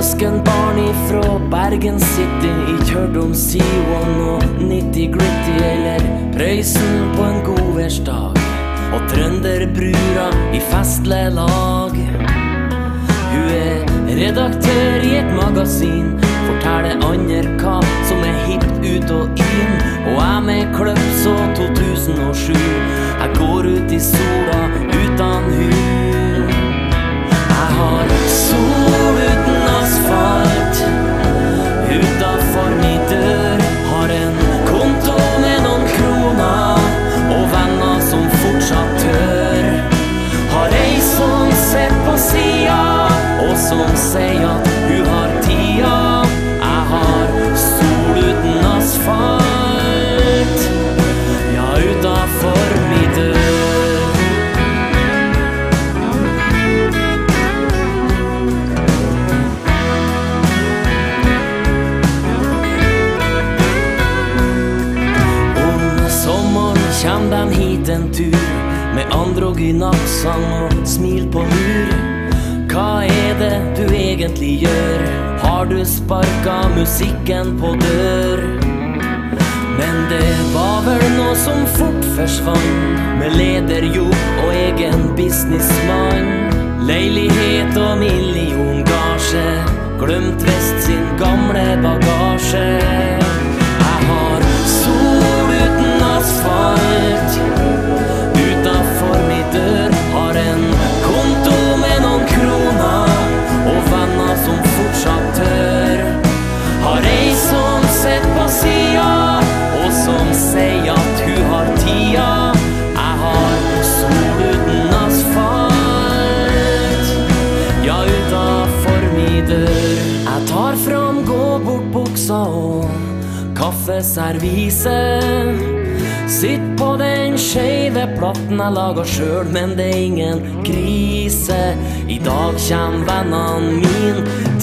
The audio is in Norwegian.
Søskenbarn ifra Bergen City, ikke hørt om C1 og 90 Gritty eller Prøysen på en godværsdag, og trønderbrura i festlig lag. Hun redaktør i et magasin, forteller andre hva som hipt ut og inn, og med kløps og 2007. Jeg går ut i sola uten hud. Jeg har sol uten asfalt utenfor min dør, har en konto med noen kroner og venner som fortsatt tør. Har ei som sett på sida og som sier at hun har tida. Jeg har sol uten asfalt, ja, utenfor min dør. Kjem dem hit en tur med androgyn aksang og smil på lur. Hva det du egentlig gjør? Har du sparket musikken på dør? Men det var vel noe som fort forsvant, med lederjobb og egen businessmann. Leilighet og milliongasje, glemt vest sin gamle bagasje. Jeg har sol uten asfalt utenfor min dør, har en konto med noen kroner og venner som fortsatt tør. Har ei som sett på sida og som sier at hun har tida. Jeg har sol uten asfalt, ja, utenfor min dør. Jeg tar fram gå-bort-buksa og kaffeservise, sitt på den skeive platten jeg lager selv, men det ingen krise. I dag kjem vennene mine